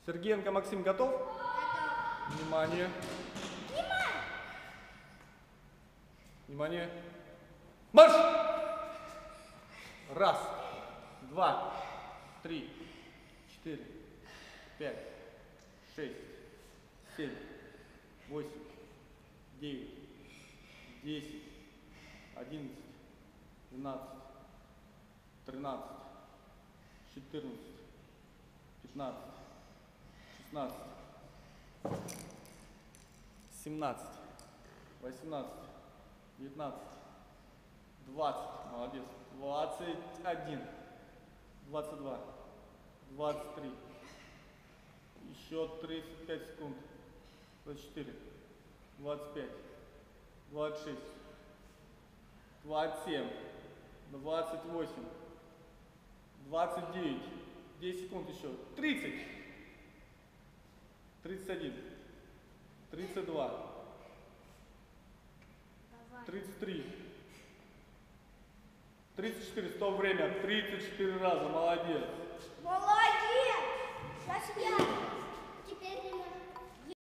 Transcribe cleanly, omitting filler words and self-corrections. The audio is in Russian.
Сергеенко Максим готов? Готов. Внимание. Внимание! Внимание. Марш! Раз, два, три, 4, 5, 6, 7, 8, 9, 10, 11, 12, 13, 14, 15, 16, 17, 18, 19, 20, молодец, 21, 22, 23, еще 35 секунд, 24, 25, 26, 27, 28, 29, 10 секунд еще, 30, 31, 32, 33, 34, стоп, время, 34 раза, молодец.